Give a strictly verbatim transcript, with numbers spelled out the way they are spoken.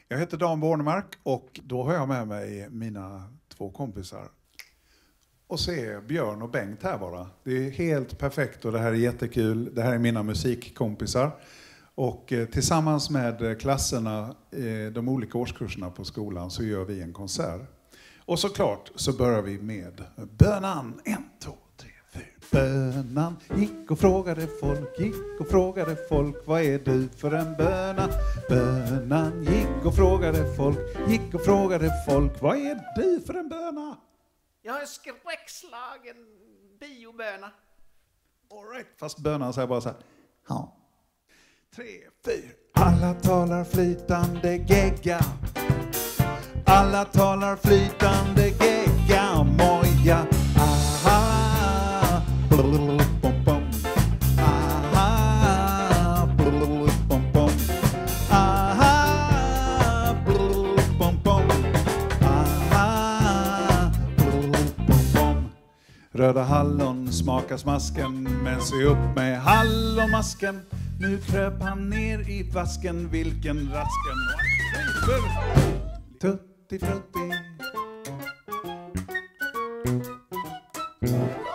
Jag heter Dan Bornemark och då har jag med mig mina två kompisar. Och se Björn och Bengt här bara. Det är helt perfekt och det här är jättekul. Det här är mina musikkompisar. Och eh, tillsammans med klasserna, eh, de olika årskurserna på skolan, så gör vi en konsert. Och såklart så börjar vi med bönan. En, två, tre, fyra. Bönan gick och frågade folk, gick och frågade folk, vad är du för en böna? Bönan gick och frågade folk, gick och frågade folk, vad är du för en böna? Jag är skräckslagen bioböna. All right, fast bönan säger bara så här. Ja. Tre, fyra. Alla talar flytande gegga. Alla talar flytande gegga. Moja. Aha. Blablabla. Aha. Blablabla. Aha. Blablabla. Aha. Blablabla. Röda hallon smakar smasken, men se upp med hallonmasken. Nu kröp han ner i vasken, vilken rasken. Tutti frutti.